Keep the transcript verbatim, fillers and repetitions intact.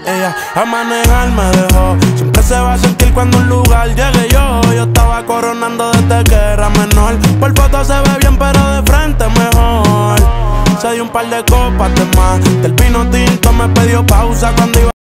Ella a manejar me dejó. Siempre se va a sentir cuando un lugar llegue yo. Yo estaba coronando desde que era menor. Por foto se ve bien pero de frente mejor. Se dio un par de copas de más. Del vino tinto me pidió pausa cuando iba